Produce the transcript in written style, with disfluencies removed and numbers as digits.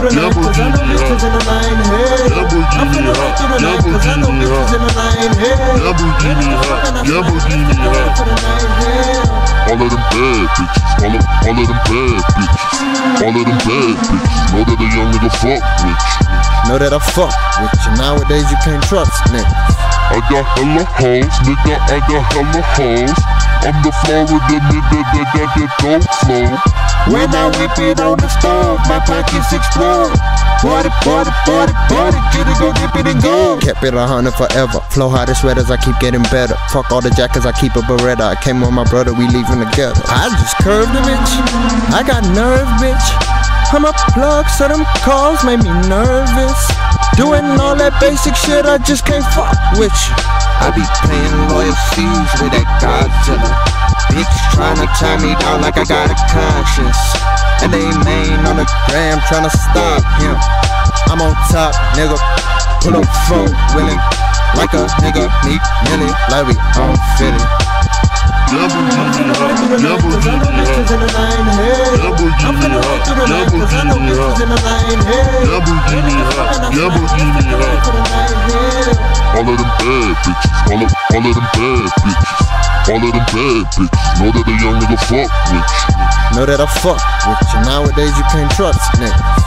through the night, cause I know bitches in the line, hey. I'm finna ride through the night, cause I know bitches in the line, hey. Lamborghini hot. All of them bad bitches, all of them bad bitches, all of them bad bitches. Know that a young nigga fuck with you. Know that I fuck with you. Nowadays you can't trust niggas. I got hella hoes, nigga, I got hella hoes. I'm the Florida nigga that got that dope flow. When I whip it on the stove, my pockets explode. Party, party, party, party, get it, go dip it and go. Kept it 100 forever. Flow hot as sweaters, I keep getting better. Fuck all the jackets, I keep a Beretta. I came with my brother, we leaving together. I just curved a bitch, I got nerve, bitch. I'm a plug, so them calls made me nervous. Doing all that basic shit, I just can't fuck with you. I be playing loyal fees with that Godzilla. Bitch tryna tie me down like I got a conscience. And they main on the gram tryna stop him. I'm on top, nigga. Pull up phone, willing. Like a nigga, Meek Millie, like we on Philly. Lamborghini hot, Lamborghini hot, Lamborghini hot, Lamborghini hot. All of them bad bitches, all of them bad bitches, all of them bad bitches. Know that a young nigga fuck with you. Know that I fuck with you. Nowadays you can't trust niggas.